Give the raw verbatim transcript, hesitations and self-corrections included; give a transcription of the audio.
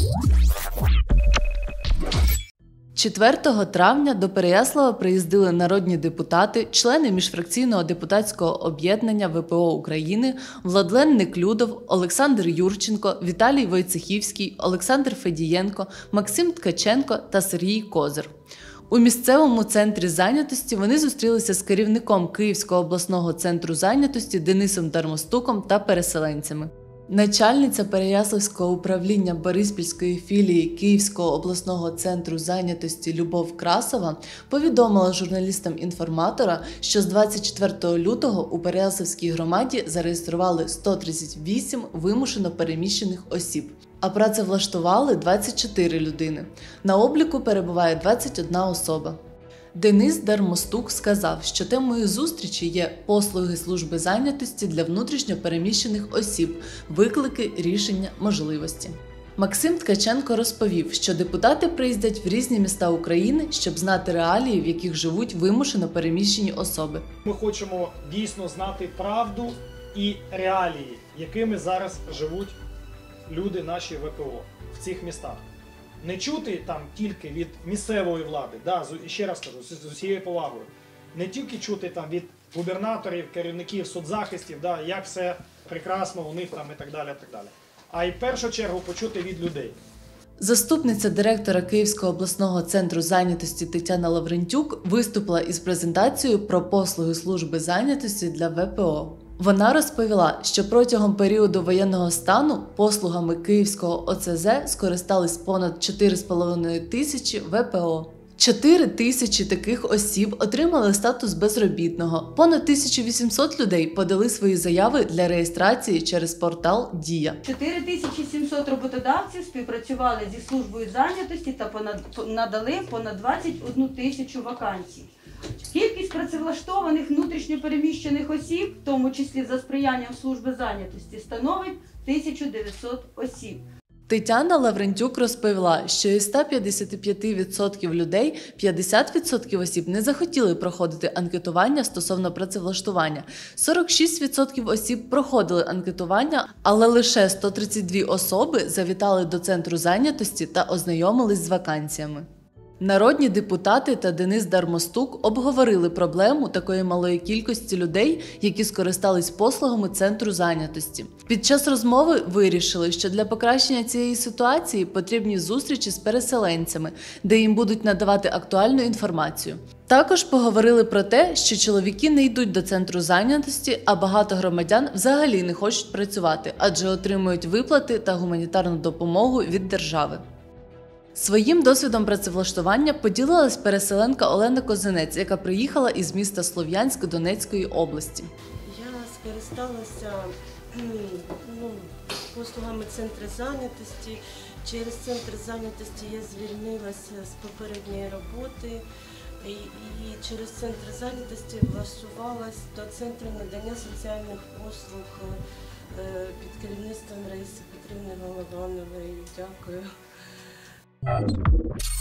четвертого травня до Переяслава приїздили народні депутати, члени міжфракційного депутатського об'єднання «Ве Пе О України» Владлен Неклюдов, Олександр Юрченко, Віталій Войцехівський, Олександр Федієнко, Максим Ткаченко та Сергій Козир. У місцевому центрі зайнятості вони зустрілися з керівником Київського обласного центру зайнятості Денисом Дармостуком та переселенцями. Начальниця Переяславського управління Бориспільської філії Київського обласного центру зайнятості Любов Красова повідомила журналістам інформатора, що з двадцять четвертого лютого у Переяславській громаді зареєстрували сто тридцять вісім вимушено переміщених осіб, а працевлаштували двадцять чотири людини. На обліку перебуває двадцять одна особа. Денис Дармостук сказав, що темою зустрічі є послуги служби зайнятості для внутрішньо переміщених осіб, виклики, рішення, можливості. Максим Ткаченко розповів, що депутати приїздять в різні міста України, щоб знати реалії, в яких живуть вимушено переміщені особи. Ми хочемо дійсно знати правду і реалії, якими зараз живуть люди наші Ве Пе О в цих містах. Не чути там тільки від місцевої влади, да, ще раз кажу, з усією повагою, не тільки чути там від губернаторів, керівників соцзахистів, да, як все прекрасно у них там і так далі, так далі, а й в першу чергу почути від людей. Заступниця директора Київського обласного центру зайнятості Тетяна Лаврентюк виступила із презентацією про послуги служби зайнятості для Ве Пе О. Вона розповіла, що протягом періоду воєнного стану послугами Київського О Це Зе скористались понад чотири з половиною тисячі Ве Пе О. чотири тисячі таких осіб отримали статус безробітного, понад тисяча вісімсот людей подали свої заяви для реєстрації через портал «Дія». чотири тисячі сімсот роботодавців співпрацювали зі службою зайнятості та понад, надали понад двадцять одну тисячу вакансій. Кількість працевлаштованих внутрішньопереміщених осіб, в тому числі за сприянням служби зайнятості, становить тисячу дев'ятсот осіб. Тетяна Лаврентюк розповіла, що із ста п'ятдесяти п'яти відсотків людей п'ятдесят відсотків осіб не захотіли проходити анкетування стосовно працевлаштування. сорок шість відсотків осіб проходили анкетування, але лише сто тридцять дві особи завітали до центру зайнятості та ознайомились з вакансіями. Народні депутати та Денис Дармостук обговорили проблему такої малої кількості людей, які скористались послугами центру зайнятості. Під час розмови вирішили, що для покращення цієї ситуації потрібні зустрічі з переселенцями, де їм будуть надавати актуальну інформацію. Також поговорили про те, що чоловіки не йдуть до центру зайнятості, а багато громадян взагалі не хочуть працювати, адже отримують виплати та гуманітарну допомогу від держави. Своїм досвідом працевлаштування поділилась переселенка Олена Козинець, яка приїхала із міста Слов'янськ Донецької області. Я скористалася ну, послугами центру зайнятості. Через центр зайнятості я звільнилася з попередньої роботи і, і через центр зайнятості влаштувалася до центру надання соціальних послуг під керівництвом Раїси Петрівни Голованової. Дякую.